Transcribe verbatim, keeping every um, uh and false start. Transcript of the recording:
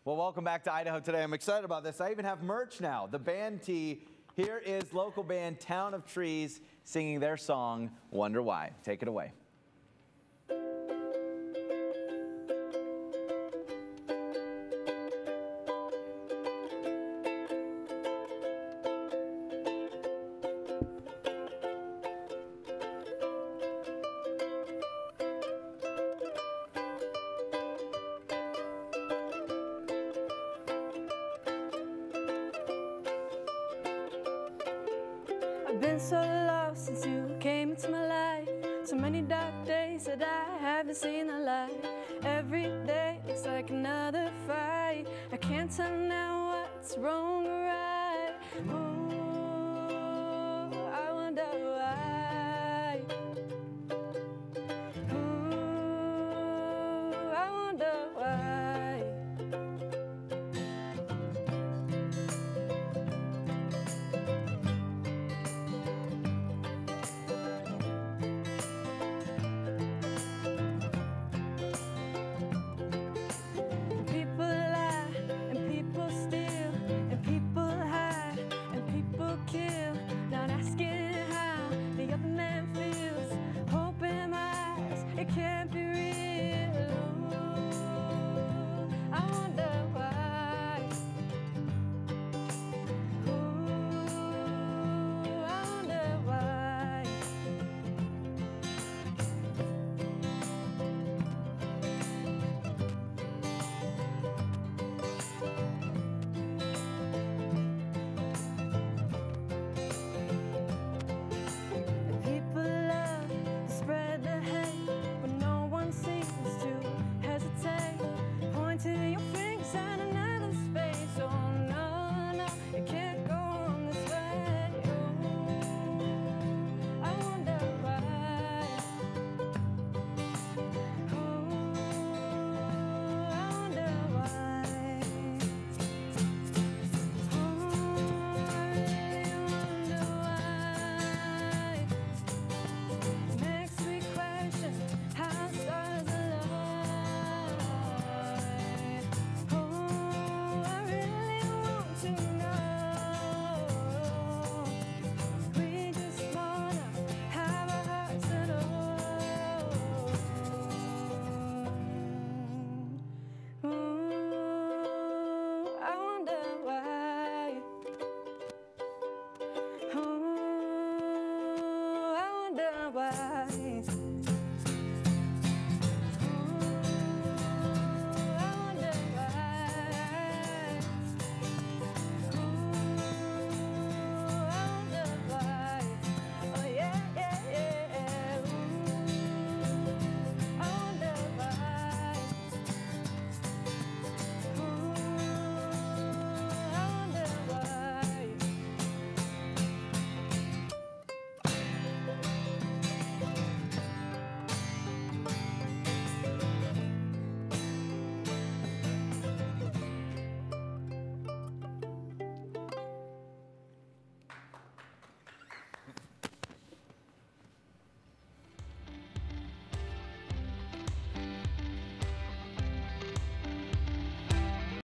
Well, welcome back to Idaho Today. I'm excited about this. I even have merch now. The band tee. Here is local band Town of Trees singing their song, Wonder Why. Take it away. I've been so lost since you came into my life. So many dark days that I haven't seen the light. Every day looks like another fight. I can't tell now what's wrong or right. Ooh, I wonder why. Ooh, I wonder why. It can't be real. Ooh, I wonder why. Ooh, I wonder why. People love to spread the hate, but no one seems to hesitate. Pointing your fingers and